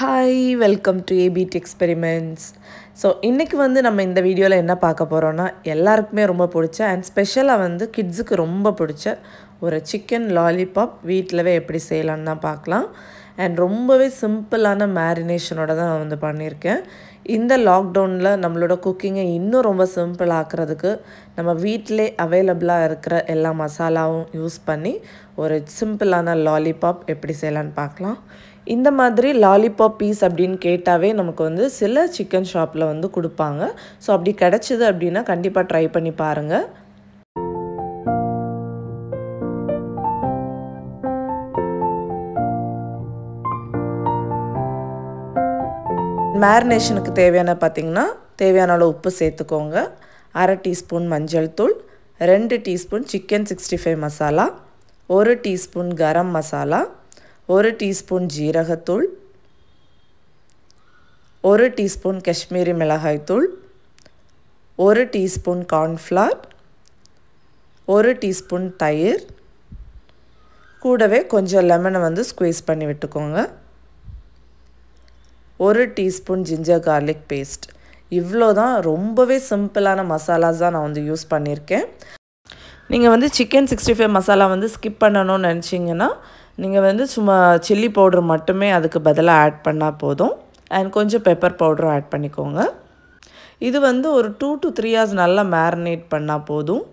Hi, welcome to ABT Experiments. So, இன்னைக்கு வந்து நம்ம இந்த வீடியோல என்ன பார்க்க போறோம்னா எல்லாருக்குமே ரொம்ப பிடிச்ச and ஸ்பெஷலா வந்து கிட்ஸ்க்கு ரொம்ப பிடிச்ச ஒரு chicken lollipop வீட்லவே எப்படி செய்யலாம்னு தான் பார்க்கலாம். And ரொம்பவே சிம்பிளான மேரினேஷனோட தான் நான் வந்து பண்ணியிருக்கேன். இந்த லாக்டவுன்ல நம்மளோட குக்கிங்கை இன்னும் ரொம்ப சிம்பிள் ஆக்குறதுக்கு நம்ம வீட்டிலே அவைலபிளா இருக்கிற எல்லா மசாலாவும் யூஸ் பண்ணி ஒரு சிம்பிளான லாலிபாப் எப்படி செய்யலாம்னு பார்க்கலாம். இந்த மாதிரி லாலிபாப் பீஸ் அப்படின்னு கேட்டாவே நமக்கு வந்து சில சிக்கன் ஷாப்பில் வந்து கொடுப்பாங்க. ஸோ அப்படி கிடச்சிது அப்படின்னா கண்டிப்பாக ட்ரை பண்ணி பாருங்கள். மேரினேஷனுக்கு தேவையான அளவு உப்பு சேர்த்துக்கோங்க. 1/2 டீஸ்பூன் மஞ்சள் தூள், 2 teaspoon chicken 65 masala, 1 teaspoon garam masala, 1 teaspoon ஜீரகத்தூள், 1 டீஸ்பூன் காஷ்மீரி மிளகாய் தூள், 1 டீஸ்பூன் கார்ன்ஃப்ளவர், 1 டீஸ்பூன் தயிர், கூடவே கொஞ்சம் லெமனை வந்து ஸ்குவீஸ் பண்ணி விட்டுக்கோங்க. 1 டீஸ்பூன் ஜிஞ்சர் கார்லிக் பேஸ்ட். இவ்வளோ தான், ரொம்பவே சிம்பிளான மசாலாஸ் தான் நான் வந்து யூஸ் பண்ணியிருக்கேன். நீங்கள் வந்து சிக்கன் 65 மசாலா வந்து ஸ்கிப் பண்ணணும்னு நினச்சிங்கன்னா நீங்கள் வந்து சும்மா சில்லி பவுடர் மட்டுமே அதுக்கு பதிலாக ஆட் பண்ணால் போதும். அண்ட் கொஞ்சம் பெப்பர் பவுடரும் ஆட் பண்ணிக்கோங்க. இது வந்து ஒரு 2 to 3 hours நல்லா மேரினேட் பண்ணால் போதும்.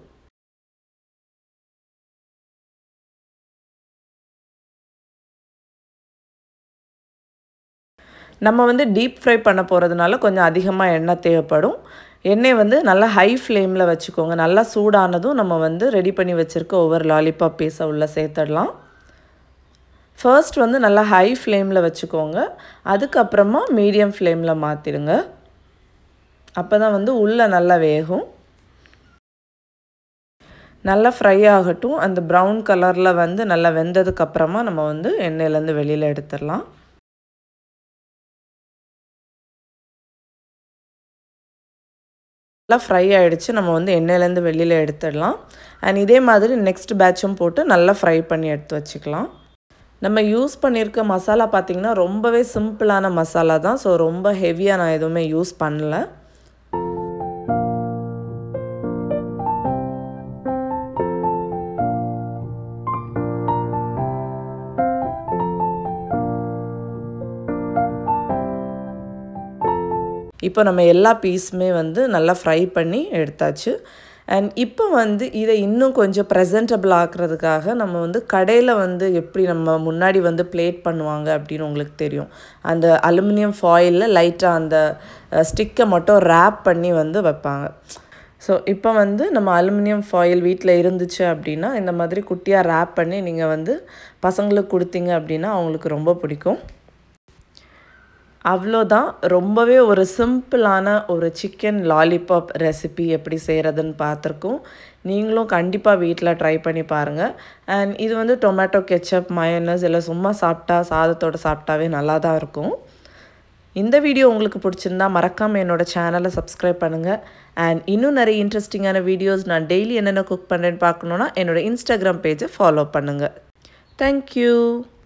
நம்ம வந்து டீப் ஃப்ரை பண்ண போகிறதுனால கொஞ்சம் அதிகமாக எண்ணெய் தேவைப்படும். எண்ணெய் வந்து நல்லா ஹை ஃப்ளேமில் வச்சுக்கோங்க. நல்லா சூடானதும் நம்ம வந்து ரெடி பண்ணி வச்சுருக்க ஒவ்வொரு லாலிபாப் பீஸை உள்ளே சேர்த்துடலாம். ஃபர்ஸ்ட் வந்து நல்லா ஹை ஃப்ளேமில் வச்சுக்கோங்க. அதுக்கப்புறமா மீடியம் ஃப்ளேமில் மாற்றிடுங்க. அப்போ தான் வந்து உள்ளே நல்லா வேகும். நல்லா ஃப்ரை ஆகட்டும். அந்த ப்ரௌன் கலரில் வந்து நல்லா வெந்ததுக்கப்புறமா நம்ம வந்து எண்ணெயிலேருந்து வெளியில் எடுத்துடலாம். நல்லா ஃப்ரை ஆகிடுச்சு. நம்ம வந்து எண்ணெயிலேருந்து வெளியில் எடுத்துடலாம். அண்ட் இதே மாதிரி நெக்ஸ்ட் பேட்சும் போட்டு நல்லா ஃப்ரை பண்ணி எடுத்து வச்சுக்கலாம். நம்ம யூஸ் பண்ணியிருக்க மசாலா பார்த்திங்கன்னா ரொம்பவே சிம்பிளான மசாலா தான். ஸோ ரொம்ப ஹெவியாக நான் எதுவுமே யூஸ் பண்ணல. இப்போ நம்ம எல்லா பீஸுமே வந்து நல்லா ஃப்ரை பண்ணி எடுத்தாச்சு. அண்ட் இப்போ வந்து இதை இன்னும் கொஞ்சம் ப்ரெசென்டபிள் ஆக்குறதுக்காக நம்ம வந்து கடையில் வந்து எப்படி நம்ம முன்னாடி வந்து பிளேட் பண்ணுவாங்க அப்படின்னு உங்களுக்கு தெரியும். அந்த அலுமினியம் ஃபாயிலில் லைட்டாக அந்த ஸ்டிக்கை மட்டும் ரேப் பண்ணி வந்து வைப்பாங்க. ஸோ இப்போ வந்து நம்ம அலுமினியம் ஃபாயில் வீட்டில் இருந்துச்சு அப்படின்னா இந்த மாதிரி குட்டியாக ரேப் பண்ணி நீங்கள் வந்து பசங்களுக்கு கொடுத்தீங்க அப்படின்னா அவங்களுக்கு ரொம்ப பிடிக்கும். அவ்வளோதான், ரொம்பவே ஒரு சிம்பிளான ஒரு சிக்கன் லாலிபாப் ரெசிபி எப்படி செய்கிறதுன்னு பார்த்துருக்கோம். நீங்களும் கண்டிப்பாக வீட்டில் ட்ரை பண்ணி பாருங்கள். அண்ட் இது வந்து டொமேட்டோ கெச்சப், மயோனஸ் இல்லை சும்மா சாப்பிட்டா சாதத்தோடு சாப்பிட்டாவே நல்லா தான் இருக்கும். இந்த வீடியோ உங்களுக்கு பிடிச்சிருந்தா மறக்காமல் என்னோடய சேனலை சப்ஸ்கிரைப் பண்ணுங்கள். அண்ட் இன்னும் நிறைய இன்ட்ரெஸ்டிங்கான வீடியோஸ் நான் டெய்லி என்னென்ன குக் பண்ணுறேன்னு பார்க்கணுன்னா என்னோடய இன்ஸ்டாகிராம் பேஜை ஃபாலோ பண்ணுங்கள். தேங்க்யூ.